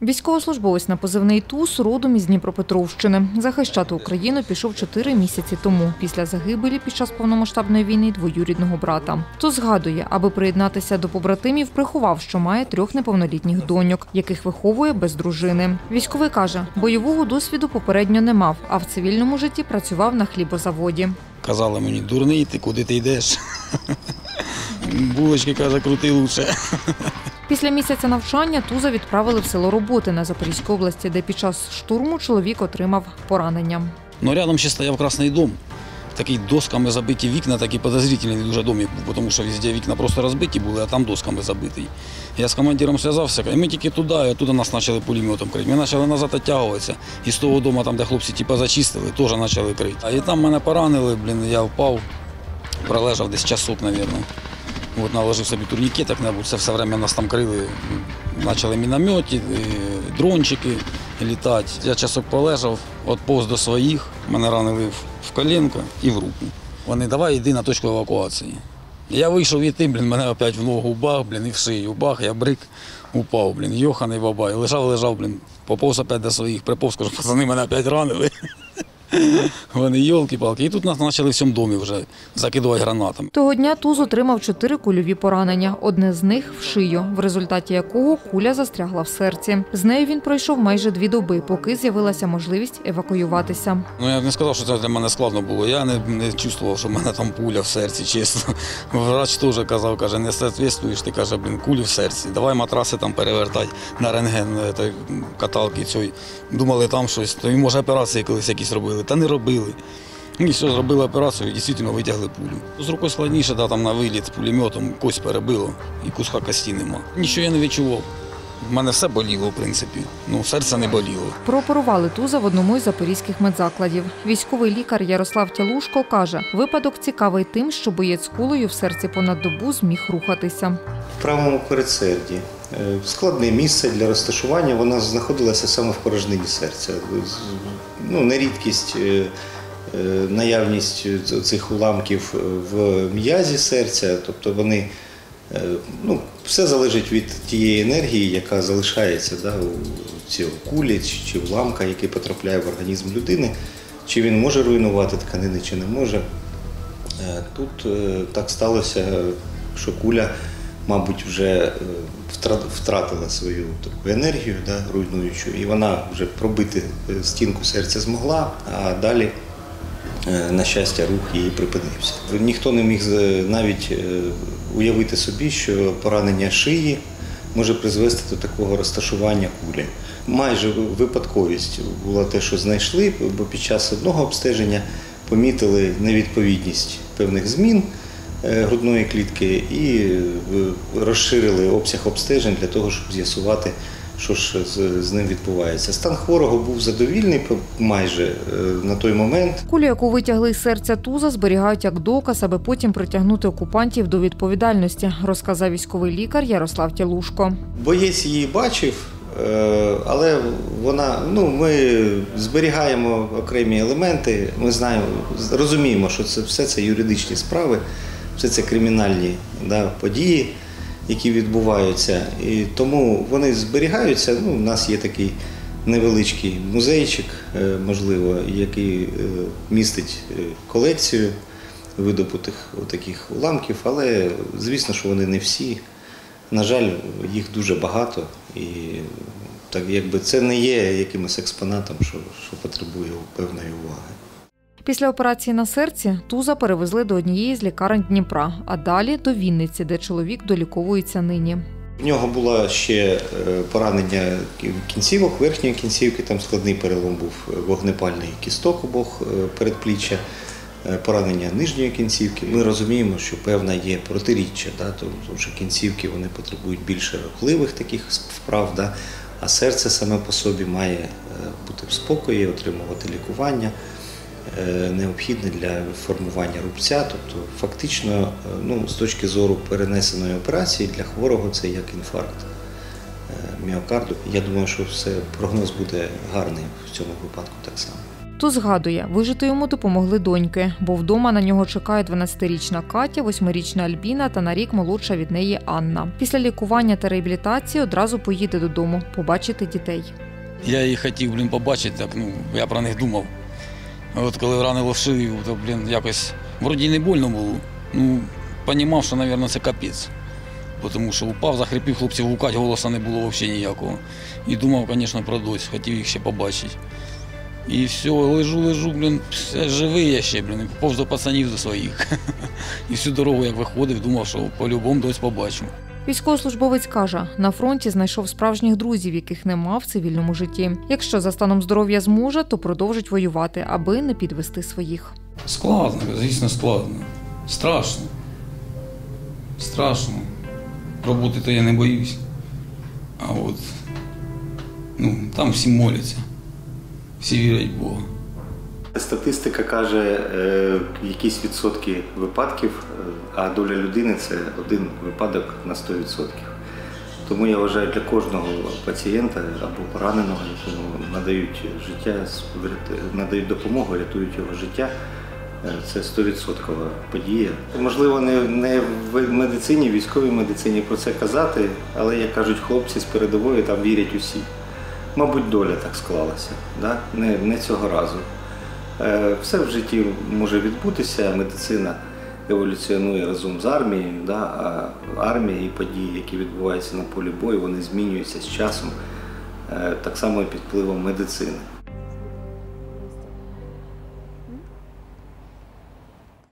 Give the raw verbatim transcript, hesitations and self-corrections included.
Військовослужбовець на позивний ТУЗ родом із Дніпропетровщини. Захищати Україну пішов чотири місяці тому, після загибелі під час повномасштабної війни двоюрідного брата. ТУЗ згадує, аби приєднатися до побратимів, приховав, що має трьох неповнолітніх доньок, яких виховує без дружини. Військовий каже, бойового досвіду попередньо не мав, а в цивільному житті працював на хлібозаводі. Казали мені, дурний ти, куди ти йдеш? Булочки, каже, крути лучше. Після місяця навчання Туза відправили в село Роботи на Запорізькій області, де під час штурму чоловік отримав поранення. Ну, рядом ще стояв Красний дом. Такі досками забиті вікна, такий підозрительний дуже домик був, тому що везде вікна просто розбиті були, а там досками забиті. Я з командиром зв'язався, і ми тільки туди, і оттуда нас почали пулеметом крити. Ми почали назад відтягуватися, і з того дому, там, де хлопці типу, зачистили, теж почали крити. А і там мене поранили, блін, я впав, пролежав десь часок, мабуть. От, наложив собі турнікет, як-небудь, це все время нас там крили, почали міномети, дрончики літати. Я часок полежав, відповз до своїх, мене ранили в колінко і в руку. Вони, давай йди на точку евакуації. Я вийшов і ти, блін, мене опять в ногу бах, блін, і в шию бах, я брик, упав, блін, йоханий бабай, лежав, лежав, блін, поповз опять до своїх, приповз, кажу, пацани мене опять ранили. Вони йолки-палки. І тут нас почали в цьому домі вже закидувати гранатами. Того дня Туз отримав чотири кульові поранення. Одне з них – в шию, в результаті якого куля застрягла в серці. З нею він пройшов майже дві доби, поки з'явилася можливість евакуюватися. Ну, я не сказав, що це для мене складно було. Я не, не чувствував, що в мене там пуля в серці, чесно. Врач теж казав, каже, не соответствуєш, ти, каже, блін, кулі в серці. Давай матраси там перевертай на рентген, каталки цієї. Думали там щось, то, може, операції колись якісь робили. Та не робили. І все, зробили операцію і дійсно витягли пулю. З рукою складніше, да, там на виліт пулеметом кость перебило і куска кості нема. Нічого я не відчував. У мене все боліло, в принципі. Ну, серце не боліло. Прооперували Туза в одному із запорізьких медзакладів. Військовий лікар Ярослав Тялушко каже, випадок цікавий тим, що боєць кулею в серці понад добу зміг рухатися. В правому передсерді. Складне місце для розташування, вона знаходилася саме в порожнині серця. Ну, нерідкість, наявність цих уламків в м'язі серця, тобто вони, ну, все залежить від тієї енергії, яка залишається, да, у цій кулі чи уламка, який потрапляє в організм людини, чи він може руйнувати тканини, чи не може. Тут так сталося, що куля, мабуть, вже втратила свою таку енергію, да, руйнуючу, і вона вже пробити стінку серця змогла, а далі, на щастя, рух її припинився. Ніхто не міг навіть уявити собі, що поранення шиї може призвести до такого розташування кулі. Майже випадковість була те, що знайшли, бо під час одного обстеження помітили невідповідність певних змін грудної клітки і розширили обсяг обстежень для того, щоб з'ясувати, що ж з ним відбувається. Стан хворого був задовільний майже на той момент. Кулю, яку витягли із серця Туза, зберігають як доказ, аби потім притягнути окупантів до відповідальності, розказав військовий лікар Ярослав Тялушко. Боєць її бачив, але вона, ну, ми зберігаємо окремі елементи, ми знаємо, розуміємо, що це все це юридичні справи, все це кримінальні, да, події, які відбуваються. І тому вони зберігаються. Ну, у нас є такий невеличкий музейчик, можливо, який містить колекцію видобутих таких уламків, але звісно, що вони не всі. На жаль, їх дуже багато, і так, якби це не є якимось експонатом, що, що потребує певної уваги. Після операції на серці Туза перевезли до однієї з лікарень Дніпра, а далі до Вінниці, де чоловік доліковується нині. В нього було ще поранення кінцівок, верхньої кінцівки, там складний перелом був вогнепальний кісток обох передпліччя, поранення нижньої кінцівки. Ми розуміємо, що певна є протиріччя, да, тому що кінцівки вони потребують більше рухливих таких вправ, да, а серце саме по собі має бути в спокої, отримувати лікування необхідне для формування рубця. Тобто фактично, ну, з точки зору перенесеної операції для хворого це як інфаркт міокарду. Я думаю, що все, прогноз буде гарний в цьому випадку так само. То згадує, вижити йому допомогли доньки, бо вдома на нього чекає дванадцятирічна Катя, восьмирічна Альбіна та на рік молодша від неї Анна. Після лікування та реабілітації одразу поїде додому побачити дітей. Я її хотів, блін, побачити, так, ну, я про них думав. А от коли ранило в шию, то, блін, якось, вроді не больно було. Ну, розумів, що, мабуть, це капець. Тому що упав, захрипів, хлопців гукати, голосу не було взагалі ніякого. І думав, звісно, про дочь, хотів їх ще побачити. І все, лежу, лежу, блін, живий я ще, блін, повз до пацанів до своїх. І всю дорогу, як виходив, думав, що по-любому дочь побачу. Військовослужбовець каже, на фронті знайшов справжніх друзів, яких не мав в цивільному житті. Якщо за станом здоров'я зможе, то продовжить воювати, аби не підвести своїх. Складно, звісно, складно. Страшно. Страшно. Роботи то я не боюсь. А от, ну, там всі моляться. Всі вірять в Бога. Статистика каже, е, якісь відсотки випадків, а доля людини – це один випадок на сто відсотків. Тому я вважаю, для кожного пацієнта або пораненого, якому надають життя, надають допомогу, рятують його життя, це сто відсотків подія. Можливо, не, не в медицині, в військовій медицині про це казати, але, як кажуть хлопці з передової, там вірять усі. Мабуть, доля так склалася, да? не, не цього разу. Все в житті може відбутися, медицина еволюціонує разом з армією, да? А армія і події, які відбуваються на полі бою, вони змінюються з часом, так само і під впливом медицини.